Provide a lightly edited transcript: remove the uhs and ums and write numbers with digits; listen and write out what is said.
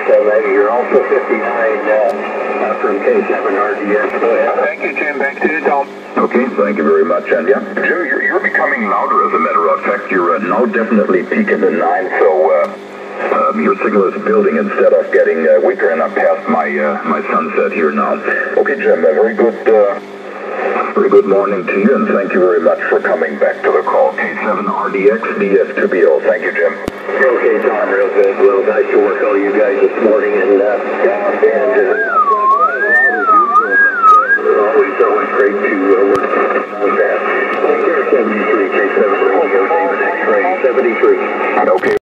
You're also 59 from K7RDX. Go ahead. Thank you, Jim. Back to you, Tom. Okay, thank you very much. And yeah, Jim, you're becoming louder, as a matter of fact. You're now definitely peaking the 9, so your signal is building instead of getting weaker, and I'm past my sunset here now. Okay, Jim, a very good morning to you, and thank you very much for coming back to the call. K7RDX, DS2BO. Thank you, Jim. Okay, Tom, real good. Well, nice to work all you guys this morning, and always great to work with that. 73, K7 Radio, David X-Ray, 73. Okay.